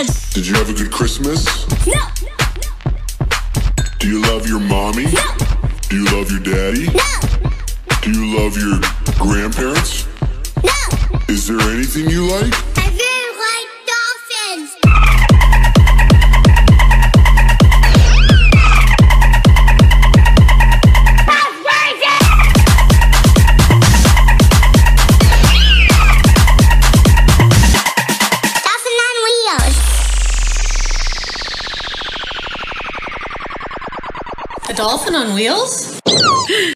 Did you have a good Christmas? No. Do you love your mommy? No. Do you love your daddy? No. Do you love your grandparents? No. Is there anything you like? I really like dolphins. Dolphin on wheels. A dolphin on wheels?